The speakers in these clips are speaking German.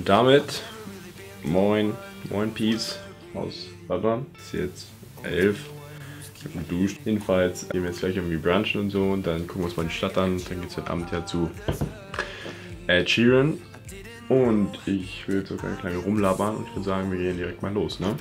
Und damit moin Peace aus Babam. Es ist jetzt 11. Ich habe geduscht. Jedenfalls gehen wir jetzt gleich irgendwie brunchen und so und dann gucken wir uns mal die Stadt an. Dann geht es heute Abend ja zu Ed Sheeran. Und ich will jetzt so eine kleine rumlabern und ich würde sagen, wir gehen direkt mal los, ne?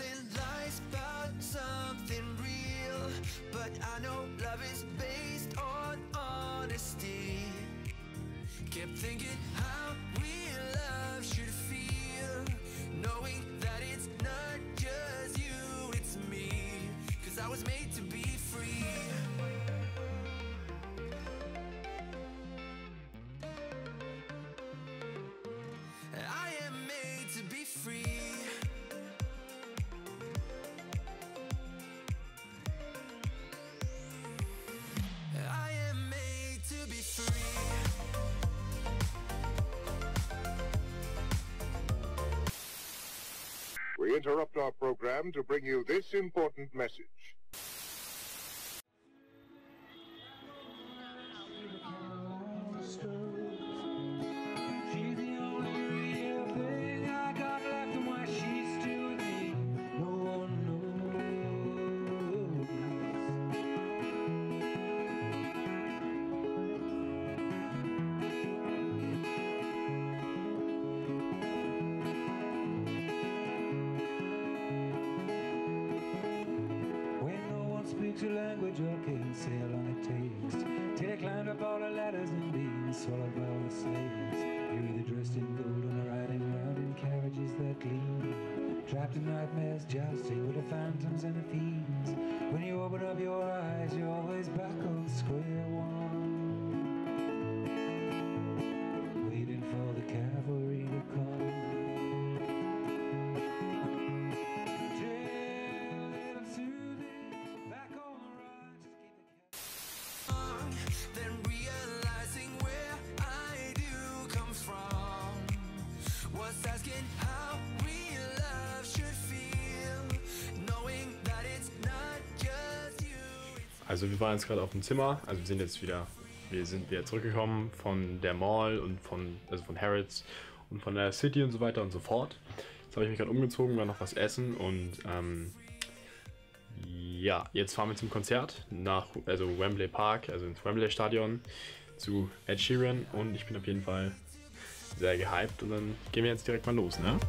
We interrupt our program to bring you this important message. Your language, I can't say how long it takes till they climbed up all the ladders and being swallowed by all the slaves. You're either dressed in gold or riding around in carriages that gleam, trapped in nightmares, jousting with the phantoms and the fiends. When you open up your eyes, you're always back on square one, waiting for the cavalry to come. Also wir waren jetzt gerade auf dem Zimmer, also wir sind wieder zurückgekommen von der Mall und von Harrods und von der City und so weiter und so fort. Jetzt habe ich mich gerade umgezogen, war noch was essen und ja, jetzt fahren wir zum Konzert nach Wembley Park, also ins Wembley Stadion zu Ed Sheeran und ich bin auf jeden Fall sehr gehypt und dann gehen wir jetzt direkt mal los, ne?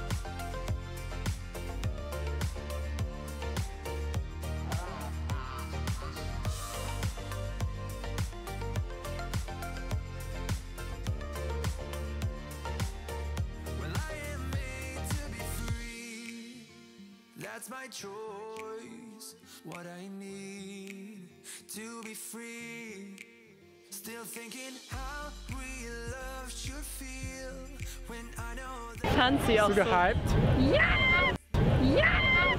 That's my choice, what I need to be free. Still thinking how real love should feel when I know that. Tanzi auch so. Gehypt? Ja! Ja!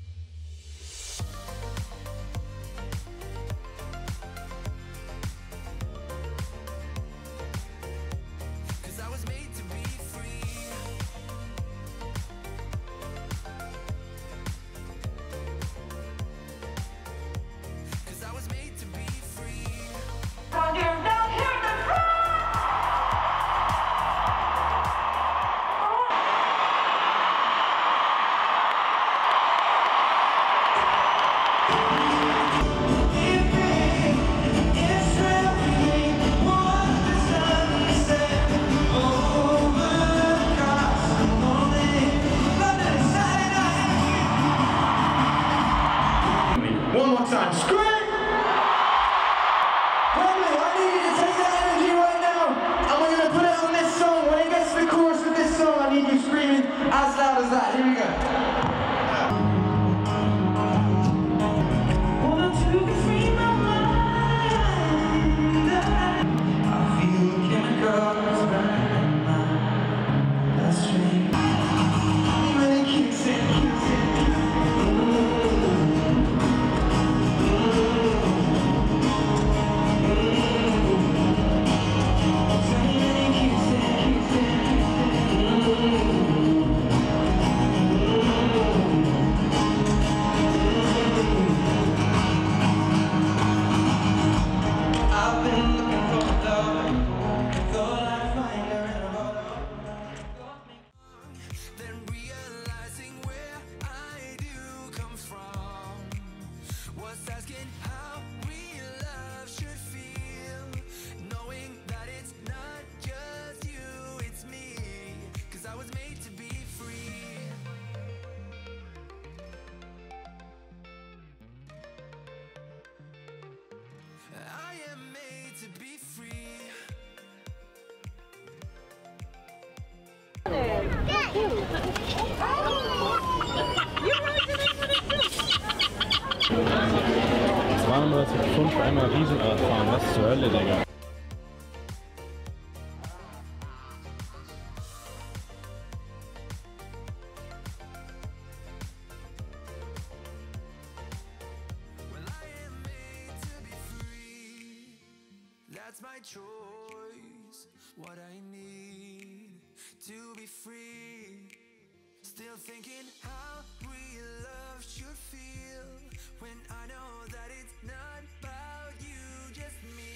As loud as that, here we go. I feel chemicals burning my bloodstream. When it kicks in, kicks in. thinking how real love should feel, knowing that it's not just you, it's me, 'cause I was made to be free. I am made to be free. $205 einmal Riesenrad fahren, was zur Hölle, Digga. Well, I am made to be free. That's my choice. What I need to be free. Still thinking how real love should feel when I know that it's not about you, just me.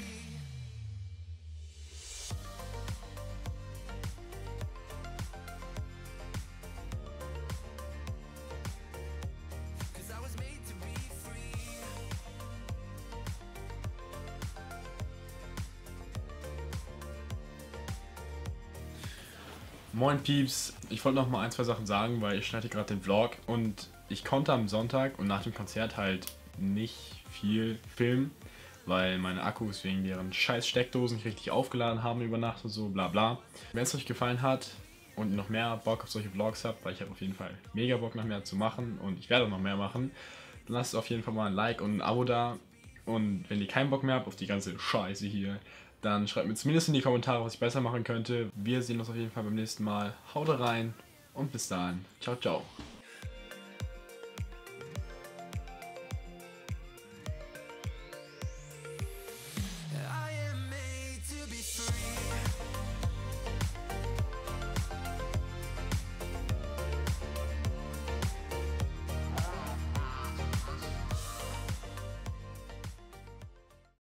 Cause I was made to be free. Moin Pieps, ich wollte noch mal ein, zwei Sachen sagen, weil ich schneide gerade den Vlog und ich konnte am Sonntag und nach dem Konzert halt nicht viel filmen, weil meine Akkus wegen deren scheiß Steckdosen nicht richtig aufgeladen haben über Nacht und so, bla bla. Wenn es euch gefallen hat und ihr noch mehr Bock auf solche Vlogs habt, weil ich habe auf jeden Fall mega Bock noch mehr zu machen und ich werde auch noch mehr machen, dann lasst auf jeden Fall mal ein Like und ein Abo da. Und wenn ihr keinen Bock mehr habt auf die ganze Scheiße hier, dann schreibt mir zumindest in die Kommentare, was ich besser machen könnte. Wir sehen uns auf jeden Fall beim nächsten Mal. Haut rein und bis dahin. Ciao, ciao.